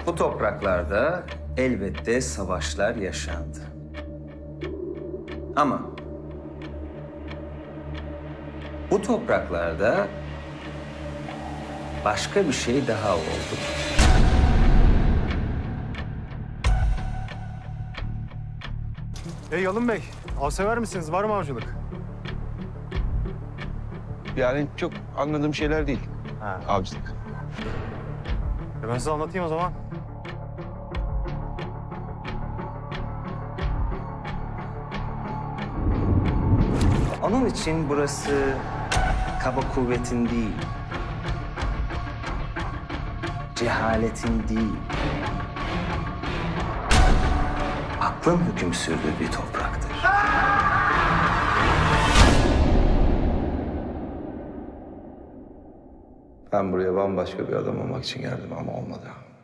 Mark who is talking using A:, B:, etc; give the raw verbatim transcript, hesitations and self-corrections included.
A: Bu topraklarda elbette savaşlar yaşandı. Ama bu topraklarda başka bir şey daha oldu.
B: Ey Yalın Bey, av sever misiniz? Var mı avcılık?
C: Yani çok anladığım şeyler değil.
B: Ha.
C: Avcılık.
B: E ben size anlatayım o zaman.
A: Onun için burası kaba kuvvetin değil, cehaletin değil, aklın hüküm sürdüğü bir topraktır.
C: Ben buraya bambaşka bir adam olmak için geldim ama olmadı.